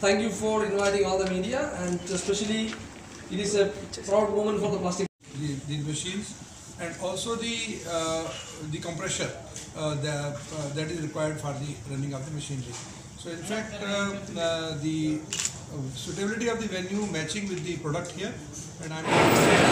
thank you for inviting all the media, and especially it is a proud moment for the plastic. The machines, and also the compressor that is required for the running of the machinery. So in fact, the suitability of the venue matching with the product here, and I'm